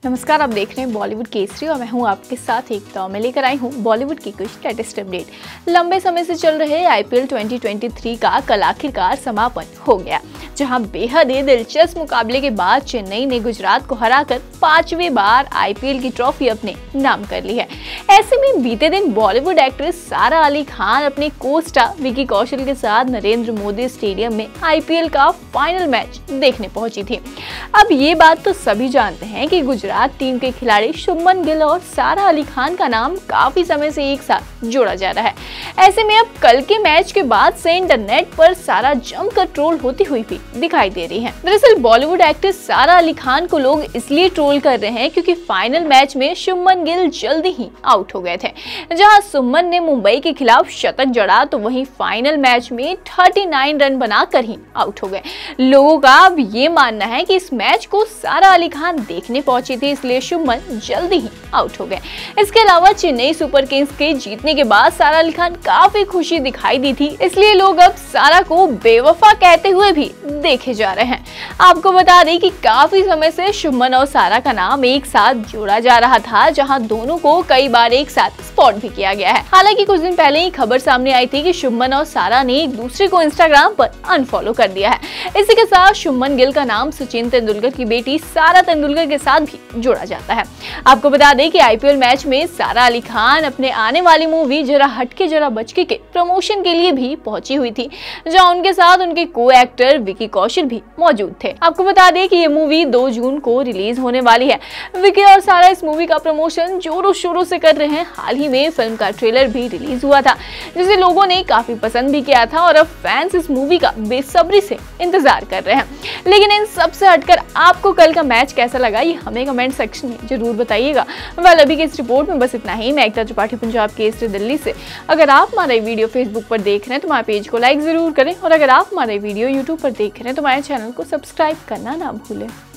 नमस्कार, आप देख रहे हैं बॉलीवुड केसरी और मैं हूं आपके साथ एकता। मैं लेकर आई हूं बॉलीवुड की कुछ लेटेस्ट अपडेट। लंबे समय से चल रहे आईपीएल 2023 का कल आखिरकार समापन हो गया, जहां बेहद ही दिलचस्प मुकाबले के बाद चेन्नई ने गुजरात को हराकर 5वीं बार आईपीएल की ट्रॉफी अपने नाम कर ली है। ऐसे में बीते दिन बॉलीवुड एक्ट्रेस सारा अली खान अपने को-स्टार विकी कौशल के साथ नरेंद्र मोदी स्टेडियम में आईपीएल का फाइनल मैच देखने पहुंची थी। अब ये बात तो सभी जानते हैं कि गुजरात टीम के खिलाड़ी शुभमन गिल और सारा अली खान का नाम काफी समय से एक साथ जोड़ा जा रहा है। ऐसे में अब कल के मैच के बाद से इंटरनेट पर सारा जमकर ट्रोल होती हुई भी दिखाई दे रही है। दरअसल बॉलीवुड एक्ट्रेस सारा अली खान को लोग इसलिए ट्रोल कर रहे हैं क्योंकि फाइनल मैच में शुभमन गिल जल्दी ही आउट हो गए थे। जहां शुभमन ने मुंबई के खिलाफ शतक जड़ा तो वहीं फाइनल मैच में 39 रन बनाकर ही आउट हो गए। लोगों का अब ये मानना है कि इस मैच को सारा अली खान देखने पहुंची थी, इसलिए शुभमन जल्दी ही आउट हो गए। इसके अलावा चेन्नई सुपर किंग्स के जीतने के बाद सारा अली खान काफी खुशी दिखाई दी थी, इसलिए लोग अब सारा को बेवफा कहते हुए भी देखे जा रहे हैं। आपको बता दें कि काफी समय से शुभमन और सारा का नाम एक साथ जोड़ा जा रहा था, जहां दोनों को कई बार एक साथ स्पॉट भी किया गया है। हालांकि कुछ दिन पहले ही खबर सामने आई थी कि शुभमन और सारा ने एक दूसरे को इंस्टाग्राम पर अनफॉलो कर दिया है। इसी के साथ शुभमन गिल का नाम सचिन तेंदुलकर की बेटी सारा तेंदुलकर के साथ भी जोड़ा जाता है। आपको बता दें कि आईपीएल मैच में सारा अली खान अपने आने वाली मूवी जरा हटके जरा बचके के प्रमोशन के लिए भी पहुंची हुई थी, जहां उनके साथ उनके को एक्टर विकी कौशल भी मौजूद थे। आपको बता दें कि ये मूवी 2 जून को रिलीज होने वाली है। विकी और सारा इस मूवी का प्रमोशन जोरों शोरों से कर रहे हैं। हाल ही में फिल्म का ट्रेलर भी रिलीज हुआ था, जिसे लोगों ने काफी पसंद भी किया था और अब फैंस इस मूवी का बेसब्री से इंतजार कर रहे हैं। लेकिन इन सबसे हटकर आपको कल का मैच कैसा लगा, ये हमें कमेंट सेक्शन में जरूर बताइएगा। अभी के इस रिपोर्ट में बस इतना ही। मैं एकता त्रिपाठी, पंजाब केसरी, दिल्ली से। अगर आप हमारा वीडियो फेसबुक पर देख रहे हैं तो हमारे पेज को लाइक जरूर करें, और अगर आप हमारे वीडियो यूट्यूब पर देख रहे हैं तो हमारे चैनल को सब्सक्राइब करना ना भूलें।